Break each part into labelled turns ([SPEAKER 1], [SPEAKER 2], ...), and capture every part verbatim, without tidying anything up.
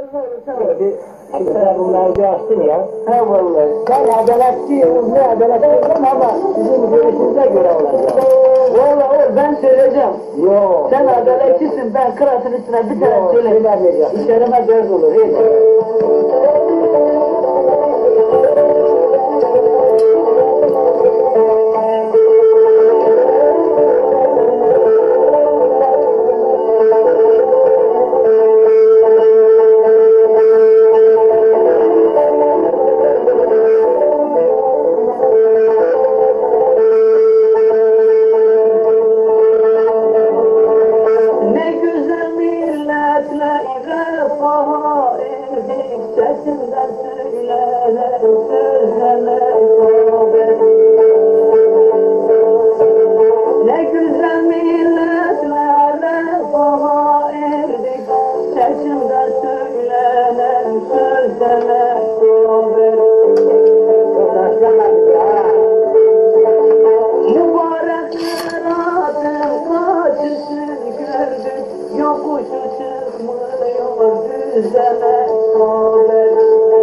[SPEAKER 1] Şimdi sen bunları bir açtın ya. He vallahi. Sen adaletçiyiz, ne adaletçiyim ama sizin görüşünüze göre olacak.
[SPEAKER 2] Vallahi ben söyleyeceğim.
[SPEAKER 1] Yok.
[SPEAKER 2] Sen adaletçisin, ben kıraatın üstüne bir tane
[SPEAKER 1] Yok,
[SPEAKER 2] söyle.
[SPEAKER 1] söylemeyeceğim.
[SPEAKER 2] İşlerime göz olur, hiç. Sesinden söylenir sözlerle sohbet. Ne güzel milletlerle saha erdik. Sesinden söylenir sözlerle sohbet. Mübarek sıratın karşısını gördük. Yokuşu çıkmıyor düzene sohbet.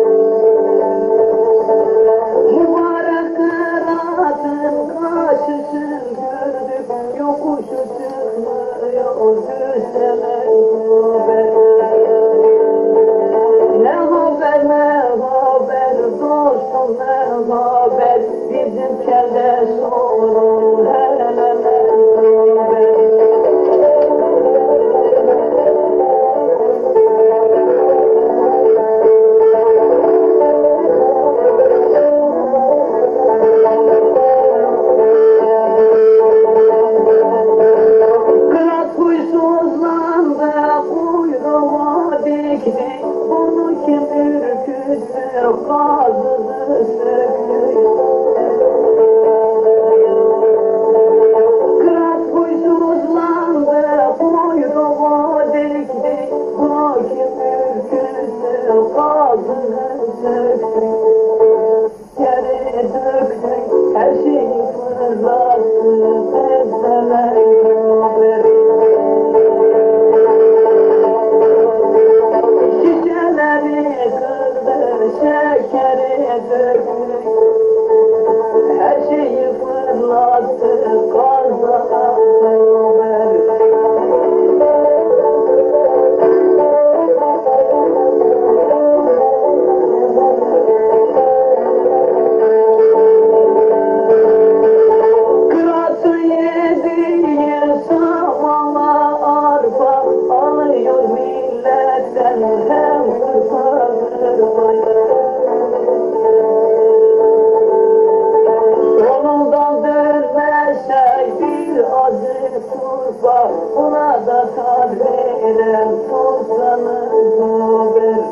[SPEAKER 2] Mübarek kıraatın karşısını gördük. Yokuşu çıkmıyor düzene sohbet. Ne haber ne haber dostum ne haber. Bizim kelde sorun hele ne sohbet. Bunu kim ürküttü, gazını söktü. Kırat huysuzlandı, kuyruğu dikti. Bunu kim ürküttü, gazını söktü. Yere döktü, her şeyi fırlattı, bezdeler göbek. Şekeri döktü, her şeyi fırlattı, kaza Ömer. Kıratı yediği samanla arpa alıyor milletten hem hırpa hırpa. Sonundan dönmese bir azı turpa, ona da tat veren sultanı zober.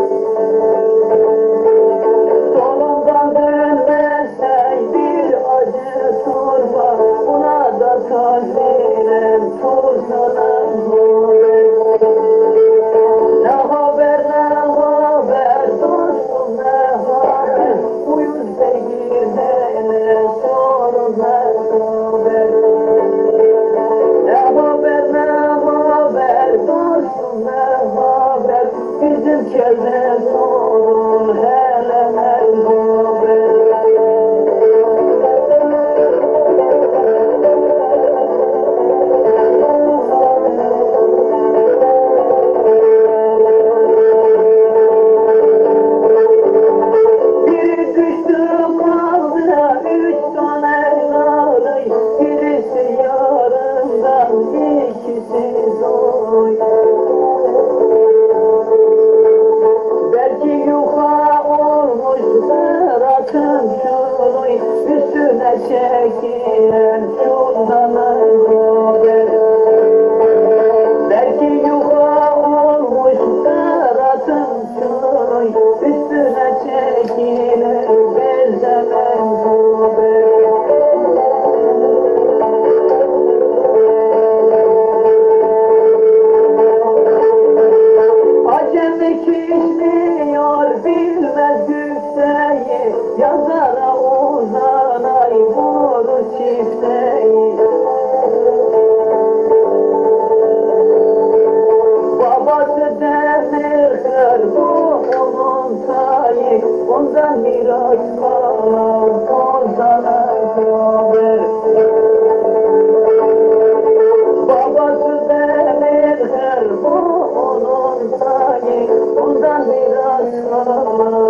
[SPEAKER 2] Sonundan dönmese bir acı turpa, ona da tat veren sultanı zober. Ne haber ne haber dostum ne haber, uyuz beygir ne sorun ne haber. Ne haber ne haber dostum ne haber, bizim kelde sorun hele ne haber. Belki yuha olmuş sıratın şuruy, üstüne çekilen şundanın haber. Belki yuha olmuş sıratın şuruy, üstüne çekilen bezelen haber. Acemi kişniyor bilmez yükseği, yazara uzanay vurur çifteyi. Babası demir her bu onun tayı, ondan miras kalan ondan haber. Babası benim her bu onun tayı, ondan miras kalan